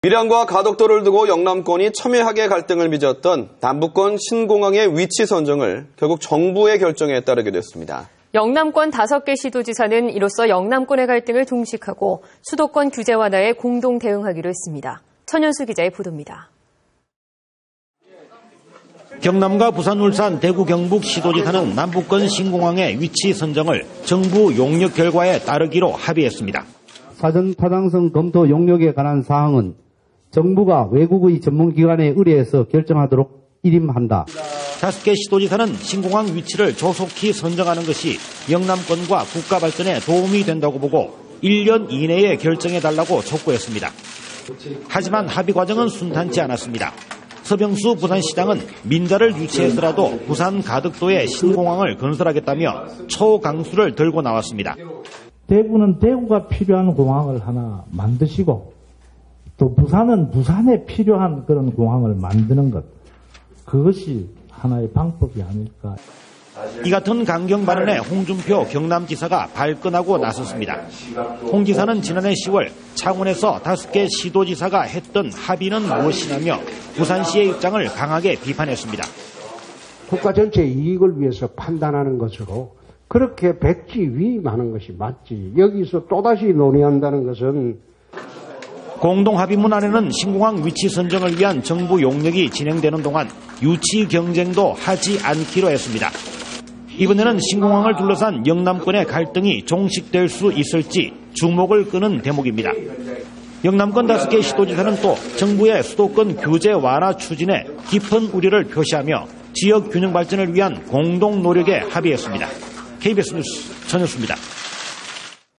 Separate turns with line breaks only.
밀양과 가덕도를 두고 영남권이 첨예하게 갈등을 빚었던 남북권 신공항의 위치 선정을 결국 정부의 결정에 따르게 됐습니다.
영남권 5개 시도지사는 이로써 영남권의 갈등을 종식하고 수도권 규제 완화에 공동 대응하기로 했습니다. 천연수 기자의 보도입니다.
경남과 부산, 울산, 대구, 경북 시도지사는 남북권 신공항의 위치 선정을 정부 용역 결과에 따르기로 합의했습니다.
사전 타당성 검토 용역에 관한 사항은 정부가 외국의 전문기관에 의뢰해서 결정하도록 일임한다.
5개 시도지사는 신공항 위치를 조속히 선정하는 것이 영남권과 국가 발전에 도움이 된다고 보고 1년 이내에 결정해달라고 촉구했습니다. 하지만 합의 과정은 순탄치 않았습니다. 서병수 부산시장은 민자를 유치해서라도 부산 가덕도에 신공항을 건설하겠다며 초강수를 들고 나왔습니다.
대구는 대구가 필요한 공항을 하나 만드시고 또 부산은 부산에 필요한 그런 공항을 만드는 것, 그것이 하나의 방법이 아닐까.
이 같은 강경 발언에 홍준표 경남지사가 발끈하고 나섰습니다. 홍 지사는 지난해 10월 창원에서 5개 시도지사가 했던 합의는 무엇이냐며 부산시의 입장을 강하게 비판했습니다.
국가 전체의 이익을 위해서 판단하는 것으로 그렇게 백지위임하는 것이 맞지. 여기서 또다시 논의한다는 것은.
공동합의문 안에는 신공항 위치 선정을 위한 정부 용역이 진행되는 동안 유치 경쟁도 하지 않기로 했습니다. 이번에는 신공항을 둘러싼 영남권의 갈등이 종식될 수 있을지 주목을 끄는 대목입니다. 영남권 5개 시도지사는 또 정부의 수도권 규제 완화 추진에 깊은 우려를 표시하며 지역 균형 발전을 위한 공동 노력에 합의했습니다. KBS 뉴스 전현수입니다.